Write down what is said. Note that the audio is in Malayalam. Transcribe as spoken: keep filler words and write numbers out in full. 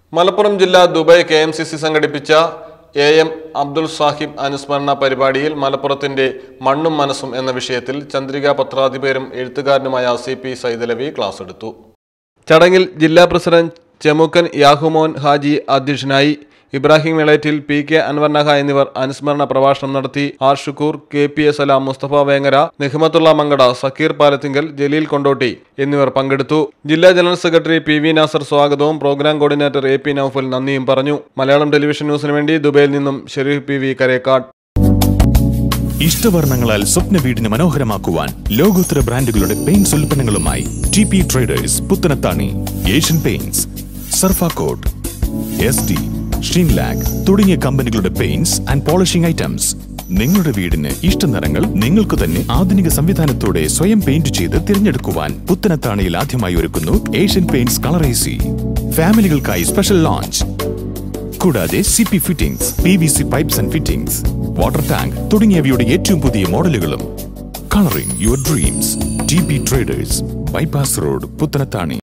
മലപ്പുറം ജില്ലാ Dubai K M C C സംഘടിപ്പിച്ച എ എം അബ്ദുൽ സാഹിബ് അനുസ്മരണ പരിപാടിയിൽ മലപ്പുറത്തിന്റെ മണ്ണും മനസ്സും എന്ന വിഷയത്തിൽ ചന്ദ്രിക പത്രാധിപരും എഴുത്തുകാരനുമായ സി പി സൈദലവി ക്ലാസ് എടുത്തു. ചടങ്ങിൽ ജില്ലാ പ്രസിഡന്റ് ചെമുക്കൻ യാഹുമോൻ ഹാജി അധ്യക്ഷനായി. ഇബ്രാഹിം എളേറ്റിൽ, പി കെ അൻവർനഹ എന്നിവർ അനുസ്മരണ പ്രഭാഷണം നടത്തി. R Shukoor, K P A Salam, Mustafa Vengara, Nihmathulla Mankada, Sakkeer Palathingal, Jaleel Kondotty എന്നിവർ പങ്കെടുത്തു. ജില്ലാ general secretary P V Nasar സ്വാഗതവും programme coordinator A P Noufal നന്ദിയും പറഞ്ഞു. മലയാളം ടെലിവിഷൻ ന്യൂസിന് വേണ്ടി ദുബൈയിൽ നിന്നും ഷെരീഫ് പി വി കരേക്കാട്. ഇഷ്ടവർണ്ണങ്ങളാൽ സ്വപ്ന വീടിന് മനോഹരമാക്കുവാൻ ലോകോത്തര ബ്രാൻഡുകളുടെ പെയിന്റ്സ് ഉൽപ്പന്നങ്ങളുമായി T P traders, Puthanathani, Asian Paints, Surfacoat, S D, ഷിൻലാഗ് തുടങ്ങിയ കമ്പനികളുടെ പെയിന്റ്സ് ആൻഡ് പോളിഷിംഗ് ഐറ്റംസ്. നിങ്ങളുടെ വീടിന് ഇഷ്ട നിറങ്ങൾ നിങ്ങൾക്ക് തന്നെ ആധുനിക സംവിധാനത്തോടെ സ്വയം പെയിന്റ് ചെയ്ത് തിരഞ്ഞെടുക്കുവാൻ പുത്തനത്താണിയിൽ ആദ്യമായി ഒരുക്കുന്നു Asian Paints colour A C. ഫാമിലികൾക്കായി സ്പെഷ്യൽ ലോഞ്ച്. കൂടാതെ C P fittings, P V C pipes and fittings, water tank തുടങ്ങിയവയുടെ ഏറ്റവും പുതിയ മോഡലുകളും. Colouring your dreams. T P traders, bypass road, Puthanathani.